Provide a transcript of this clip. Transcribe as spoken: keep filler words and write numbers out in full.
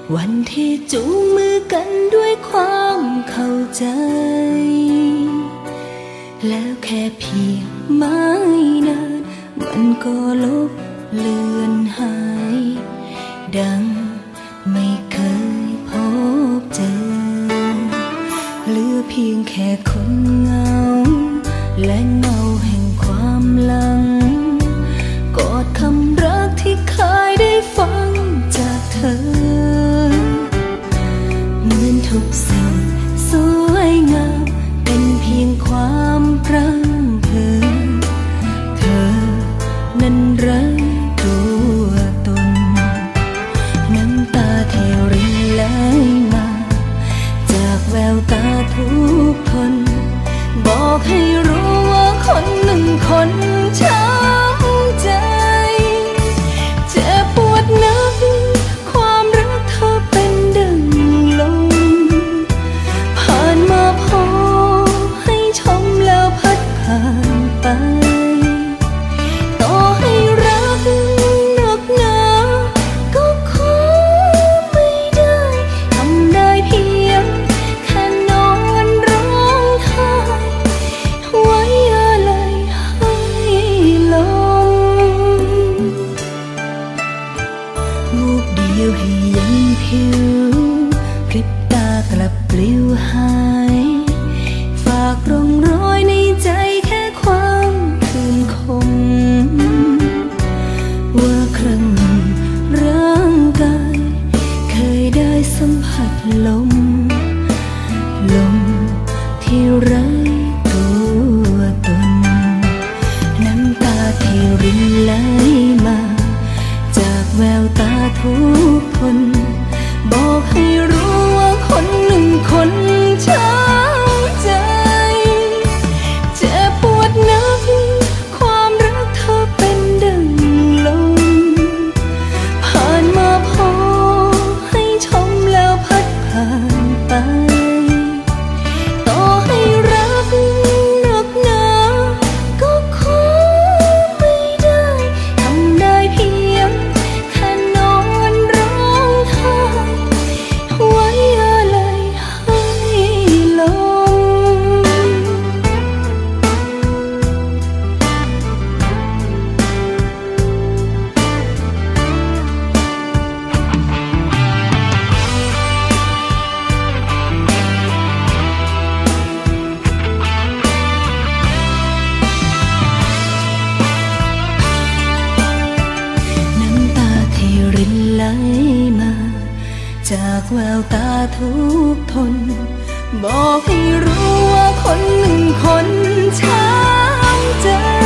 วันที่จูงมือกันด้วยความเข้าใจแล้วแค่เพียงไม่นานมันก็ลบเลือนหายดังไม่เคยพบเจอเหลือเพียงแค่คนเหงาและเงาแห่งความหลังกอดคำรักที่เคยได้ฟังจากเธอเหมือนทุกสิ่งสวยงามเป็นเพียงความพร่ำเพ้อเธอนั้นไร้ตัวตนน้ำตาที่รินไหลมาจากแววตาทุกคนบอกให้รู้ว่าคนหนึ่งคนช้ำใจเจ็บปวดนักความรักเธอเป็นดังลมผ่านมาพอให้ชมแล้วพัดผ่านไปต่อให้รักหนักหนาก็คงไม่ได้ทำได้เพียงแค่นอนร้องไห้ไว้อะไรให้ลมวูบเดียวให้ยังผิวพริบตากลับปลิวหายฝากร่องรอยในใจแค่ความคืนคมว่าครั้งหนึ่งร่างกายเคยได้สัมผัสลมลมที่ไร้ตัวตนน้ำตาที่รินไหลมาจากแววตาทุกคนบอกให้รู้ว่าคนหนึ่งคนช้ำใจเจ็บปวดนักความรักเธอเป็นดังลมผ่านมาพอให้ชมแล้วพัดผ่านไปต่อให้รักหนักหนาก็คงไม่ได้ทำได้เพียงแค่นอนร้องไห้ไว้อะไรให้ลมน้ำตาที่รินไหลมาจากแววตาทุกทนบอกให้รู้ว่าคนหนึ่งคนช้ำใจ